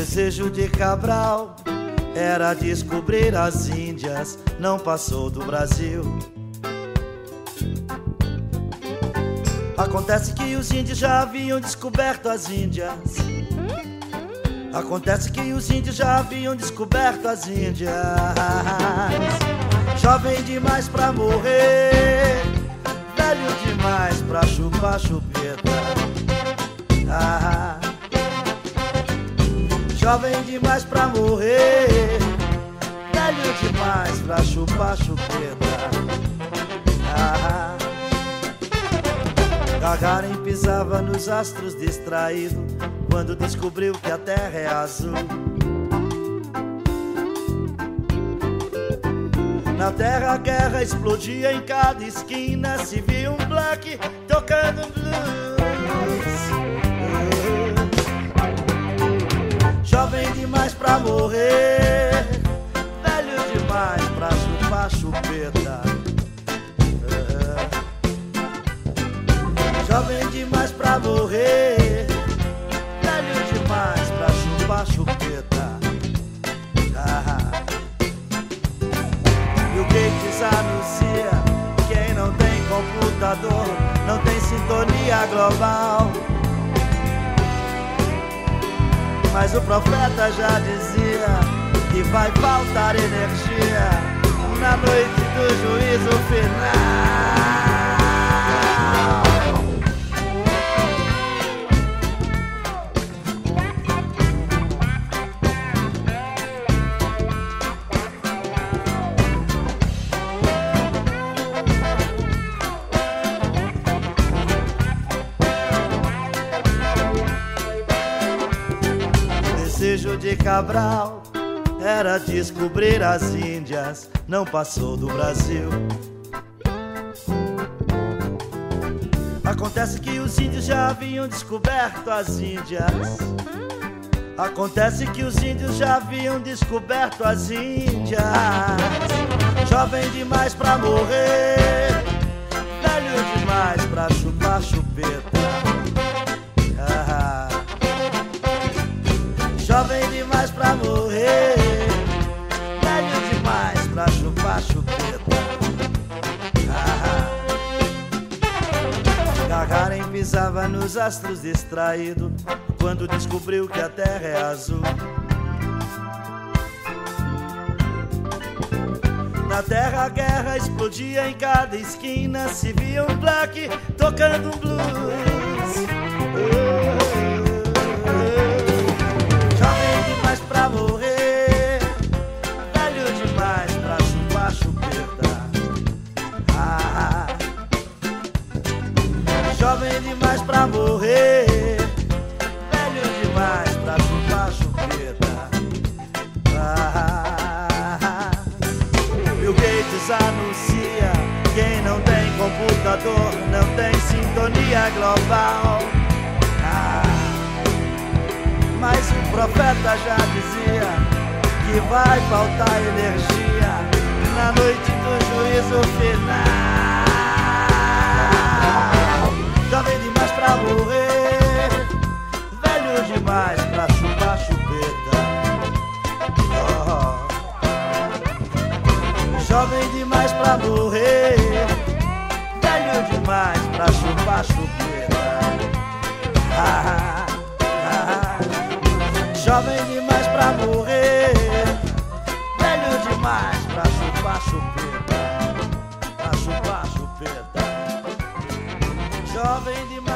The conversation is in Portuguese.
desejo de Cabral era descobrir as Índias, não passou do Brasil. Acontece que os índios já haviam descoberto as Índias. Acontece que os índios já haviam descoberto as Índias. Jovem demais pra morrer, velho demais pra chupar chupeta. Jovem demais pra morrer, velho demais pra chupar chupeta. Gagarin pisava nos astros distraído quando descobriu que a terra é azul. Na terra a guerra explodia, em cada esquina se via um black tocando blues. Jovem demais pra morrer, velho demais pra chupar chupeta. Jovem demais pra morrer, velho demais pra chupar chupeta. Bill Gates anuncia: quem não tem computador não tem sintonia global. Mas o profeta já dizia que vai faltar energia na noite do juízo final. O desejo de Cabral era descobrir as Índias, não passou do Brasil. Acontece que os índios já haviam descoberto as Índias. Acontece que os índios já haviam descoberto as Índias. Jovem demais pra morrer, velho demais pra chupar chupeta. Jovem demais pra morrer, velho demais pra chupar chupeta. Gagarin pisava nos astros distraído quando descobriu que a terra é azul. Na terra a guerra explodia, em cada esquina se via um black tocando um blues. Pra morrer, velho demais pra chupar chupeta. Jovem demais pra morrer, velho demais pra chupar chupeta. Bill Gates anuncia: quem não tem computador não tem sintonia global. Mas o profeta já dizia que vai faltar energia na noite do juízo final. Jovem demais pra morrer, velho demais pra chupar chupeta. Jovem demais pra morrer, velho demais pra chupar chupeta. Jovem demais pra morrer, velho demais pra chupar chupeta. Pra chupar chupeta. Jovem demais.